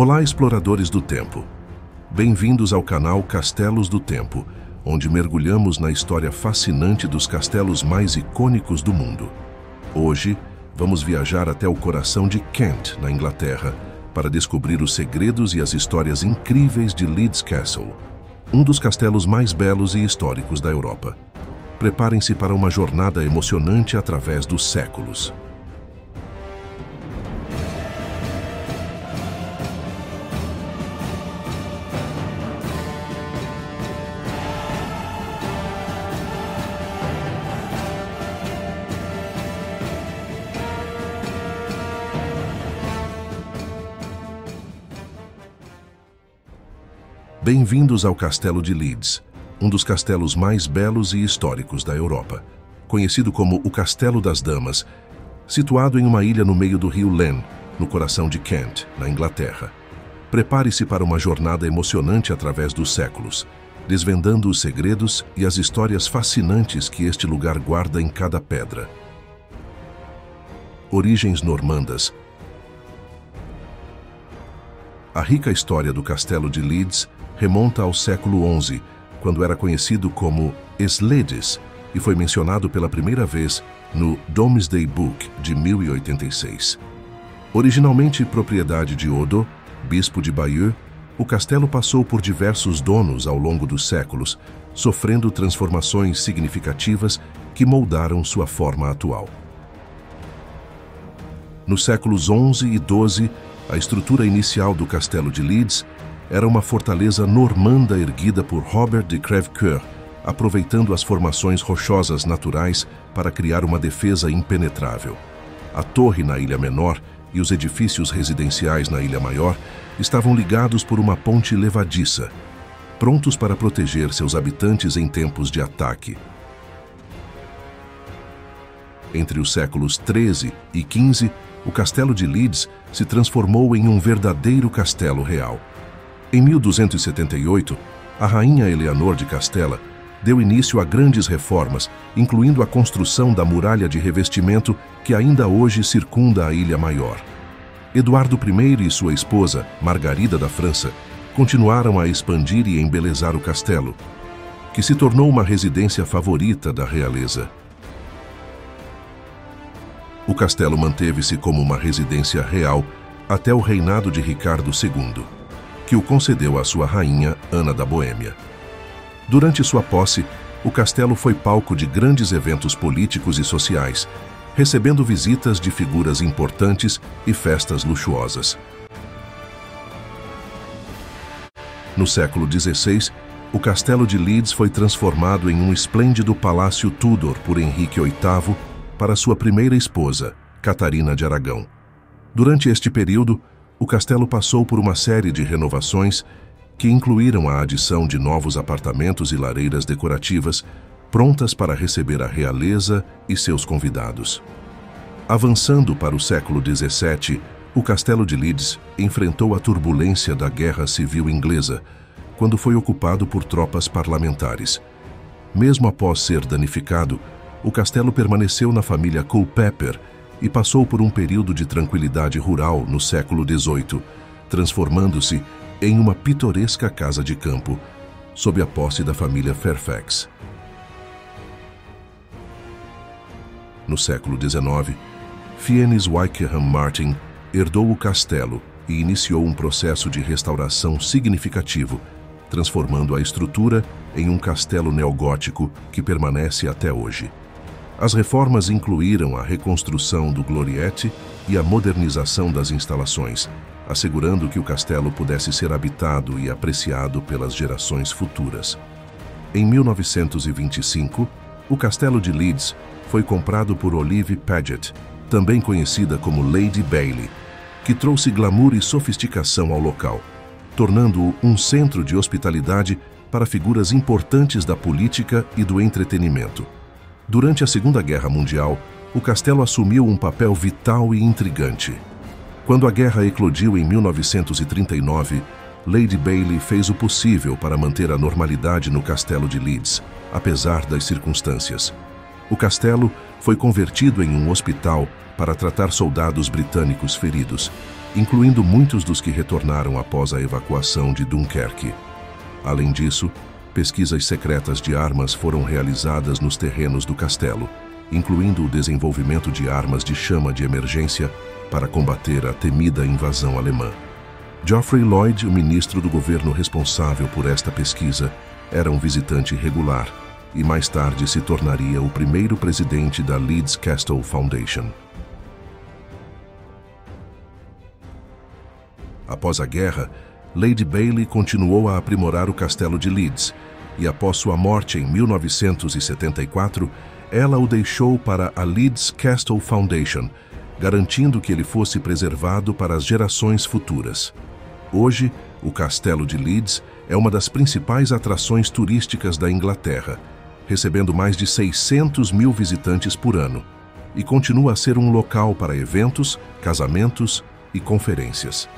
Olá, exploradores do tempo. Bem-vindos ao canal Castelos do Tempo, onde mergulhamos na história fascinante dos castelos mais icônicos do mundo. Hoje, vamos viajar até o coração de Kent, na Inglaterra, para descobrir os segredos e as histórias incríveis de Leeds Castle, um dos castelos mais belos e históricos da Europa. Preparem-se para uma jornada emocionante através dos séculos. Bem-vindos ao Castelo de Leeds, um dos castelos mais belos e históricos da Europa. Conhecido como o Castelo das Damas, situado em uma ilha no meio do rio Len, no coração de Kent, na Inglaterra. Prepare-se para uma jornada emocionante através dos séculos, desvendando os segredos e as histórias fascinantes que este lugar guarda em cada pedra. Origens normandas. A rica história do Castelo de Leeds remonta ao século XI, quando era conhecido como Esledes e foi mencionado pela primeira vez no Domesday Book de 1086. Originalmente propriedade de Odo, bispo de Bayeux, o castelo passou por diversos donos ao longo dos séculos, sofrendo transformações significativas que moldaram sua forma atual. Nos séculos XI e XII, a estrutura inicial do Castelo de Leeds era uma fortaleza normanda erguida por Robert de Crèvecoeur, aproveitando as formações rochosas naturais para criar uma defesa impenetrável. A torre na Ilha Menor e os edifícios residenciais na Ilha Maior estavam ligados por uma ponte levadiça, prontos para proteger seus habitantes em tempos de ataque. Entre os séculos XIII e XV, o Castelo de Leeds se transformou em um verdadeiro castelo real. Em 1278, a rainha Eleanor de Castela deu início a grandes reformas, incluindo a construção da muralha de revestimento que ainda hoje circunda a Ilha Maior. Eduardo I e sua esposa, Margarida da França, continuaram a expandir e embelezar o castelo, que se tornou uma residência favorita da realeza. O castelo manteve-se como uma residência real até o reinado de Ricardo II, que o concedeu à sua rainha Ana da Boêmia. Durante sua posse, o castelo foi palco de grandes eventos políticos e sociais, recebendo visitas de figuras importantes e festas luxuosas. No século XVI, o Castelo de Leeds foi transformado em um esplêndido palácio Tudor por Henrique VIII para sua primeira esposa, Catarina de Aragão. Durante este período, o castelo passou por uma série de renovações que incluíram a adição de novos apartamentos e lareiras decorativas, prontas para receber a realeza e seus convidados. Avançando para o século XVII, o Castelo de Leeds enfrentou a turbulência da Guerra Civil Inglesa, quando foi ocupado por tropas parlamentares. Mesmo após ser danificado, o castelo permaneceu na família Culpeper e passou por um período de tranquilidade rural no século XVIII, transformando-se em uma pitoresca casa de campo, sob a posse da família Fairfax. No século XIX, Fiennes Wykeham Martin herdou o castelo e iniciou um processo de restauração significativo, transformando a estrutura em um castelo neogótico que permanece até hoje. As reformas incluíram a reconstrução do gloriete e a modernização das instalações, assegurando que o castelo pudesse ser habitado e apreciado pelas gerações futuras. Em 1925, o Castelo de Leeds foi comprado por Olive Paget, também conhecida como Lady Bailey, que trouxe glamour e sofisticação ao local, tornando-o um centro de hospitalidade para figuras importantes da política e do entretenimento. Durante a Segunda Guerra Mundial, o castelo assumiu um papel vital e intrigante. Quando a guerra eclodiu em 1939, Lady Bailey fez o possível para manter a normalidade no Castelo de Leeds, apesar das circunstâncias. O castelo foi convertido em um hospital para tratar soldados britânicos feridos, incluindo muitos dos que retornaram após a evacuação de Dunkerque. Além disso, pesquisas secretas de armas foram realizadas nos terrenos do castelo, incluindo o desenvolvimento de armas de chama de emergência para combater a temida invasão alemã. Geoffrey Lloyd, o ministro do governo responsável por esta pesquisa, era um visitante regular e mais tarde se tornaria o primeiro presidente da Leeds Castle Foundation. Após a guerra, Lady Bailey continuou a aprimorar o castelo de Leeds e, após sua morte em 1974, ela o deixou para a Leeds Castle Foundation, garantindo que ele fosse preservado para as gerações futuras. Hoje, o Castelo de Leeds é uma das principais atrações turísticas da Inglaterra, recebendo mais de 600 mil visitantes por ano, e continua a ser um local para eventos, casamentos e conferências.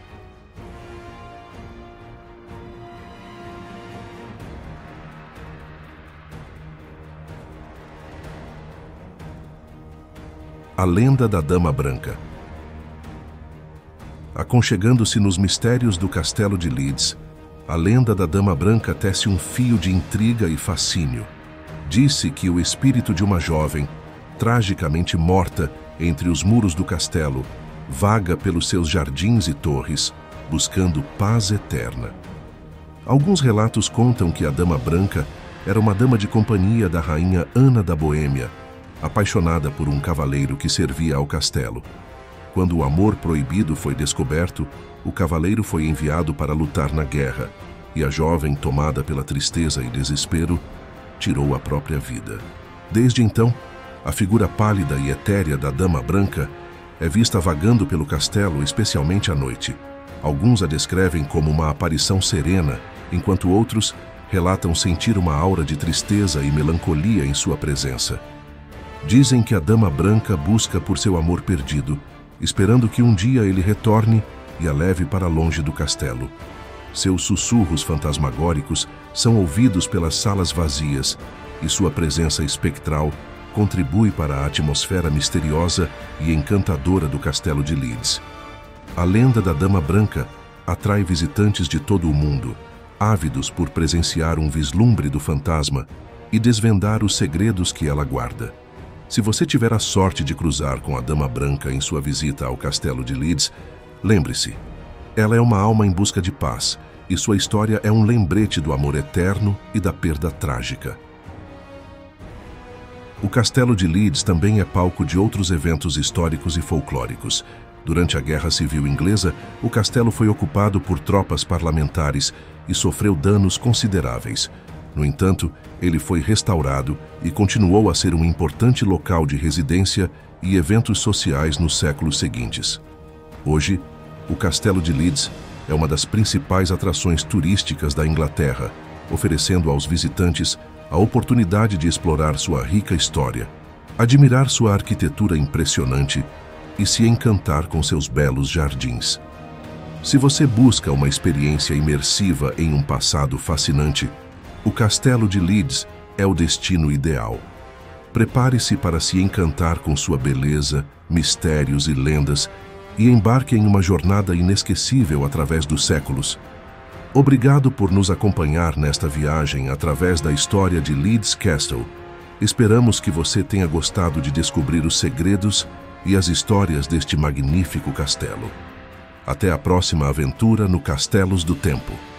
A lenda da Dama Branca. Aconchegando-se nos mistérios do Castelo de Leeds, a lenda da Dama Branca tece um fio de intriga e fascínio. Diz-se que o espírito de uma jovem, tragicamente morta entre os muros do castelo, vaga pelos seus jardins e torres, buscando paz eterna. Alguns relatos contam que a Dama Branca era uma dama de companhia da rainha Ana da Boêmia, apaixonada por um cavaleiro que servia ao castelo. Quando o amor proibido foi descoberto, o cavaleiro foi enviado para lutar na guerra, e a jovem, tomada pela tristeza e desespero, tirou a própria vida. Desde então, a figura pálida e etérea da Dama Branca é vista vagando pelo castelo, especialmente à noite. Alguns a descrevem como uma aparição serena, enquanto outros relatam sentir uma aura de tristeza e melancolia em sua presença. Dizem que a Dama Branca busca por seu amor perdido, esperando que um dia ele retorne e a leve para longe do castelo. Seus sussurros fantasmagóricos são ouvidos pelas salas vazias e sua presença espectral contribui para a atmosfera misteriosa e encantadora do castelo de Leeds. A lenda da Dama Branca atrai visitantes de todo o mundo, ávidos por presenciar um vislumbre do fantasma e desvendar os segredos que ela guarda. Se você tiver a sorte de cruzar com a Dama Branca em sua visita ao Castelo de Leeds, lembre-se, ela é uma alma em busca de paz, e sua história é um lembrete do amor eterno e da perda trágica. O Castelo de Leeds também é palco de outros eventos históricos e folclóricos. Durante a Guerra Civil Inglesa, o castelo foi ocupado por tropas parlamentares e sofreu danos consideráveis. No entanto, ele foi restaurado e continuou a ser um importante local de residência e eventos sociais nos séculos seguintes. Hoje, o Castelo de Leeds é uma das principais atrações turísticas da Inglaterra, oferecendo aos visitantes a oportunidade de explorar sua rica história, admirar sua arquitetura impressionante e se encantar com seus belos jardins. Se você busca uma experiência imersiva em um passado fascinante, o Castelo de Leeds é o destino ideal. Prepare-se para se encantar com sua beleza, mistérios e lendas e embarque em uma jornada inesquecível através dos séculos. Obrigado por nos acompanhar nesta viagem através da história de Leeds Castle. Esperamos que você tenha gostado de descobrir os segredos e as histórias deste magnífico castelo. Até a próxima aventura no Castelos do Tempo.